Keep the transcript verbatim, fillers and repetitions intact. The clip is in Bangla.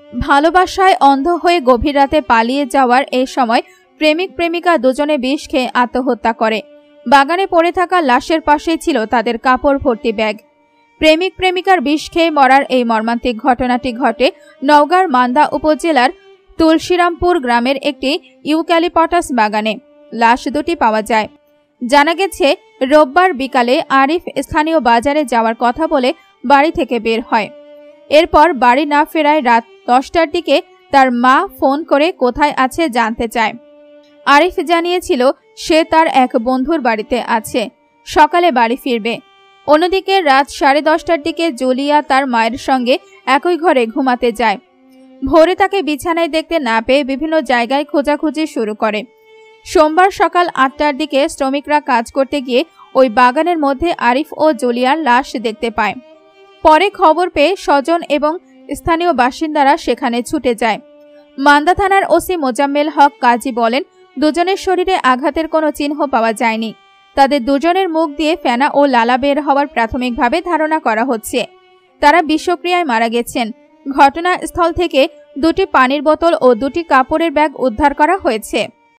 ভালোবাসায় অন্ধ হয়ে গভীর রাতে পালিয়ে যাওয়ার এই সময় প্রেমিক প্রেমিকা দুজনে বিষ খেয়ে আত্মহত্যা করে। বাগানে পড়ে থাকা লাশের পাশেই ছিল তাদের কাপড় ভর্তি ব্যাগ। প্রেমিক প্রেমিকার বিষ খেয়ে মরার এই মর্মান্তিক ঘটনাটি ঘটে নওগাঁর মান্দা উপজেলার তুলসীরামপুর গ্রামের একটি ইউক্যালিপটাস বাগানে। লাশ দুটি পাওয়া যায়। জানা গেছে, রোববার বিকালে আরিফ স্থানীয় বাজারে যাওয়ার কথা বলে বাড়ি থেকে বের হয়। এরপর বাড়ি না ফেরায় রাত দশটার দিকে তার মা ফোন করে কোথায় আছে জানতে চায়। আরিফ জানিয়েছিল সে তার এক বন্ধুর বাড়িতে আছে, সকালে বাড়ি ফিরবে। অন্যদিকে রাত সাড়ে দশটার দিকে জুলিয়া তার মায়ের সঙ্গে একই ঘরে ঘুমাতে যায়। ভোরে তাকে বিছানায় দেখতে না পেয়ে বিভিন্ন জায়গায় খোঁজাখুঁজি শুরু করে। সোমবার সকাল আটটার দিকে শ্রমিকরা কাজ করতে গিয়ে ওই বাগানের মধ্যে আরিফ ও জুলিয়ার লাশ দেখতে পায়। পরে খবর পেয়ে স্বজন এবং স্থানীয় বাসিন্দারা সেখানে ছুটে যায়। মান্দা থানার ওসি মোজাম্মেল হক কাজী বলেন, দুজনের শরীরে আঘাতের কোনো চিহ্ন পাওয়া যায়নি। তাদের দুজনের মুখ দিয়ে ফেনা ও লালা বের হওয়ার প্রাথমিকভাবে ধারণা করা হচ্ছে তারা বিষক্রিয়ায় মারা গেছেন। ঘটনাস্থল থেকে দুটি পানির বোতল ও দুটি কাপড়ের ব্যাগ উদ্ধার করা হয়েছে।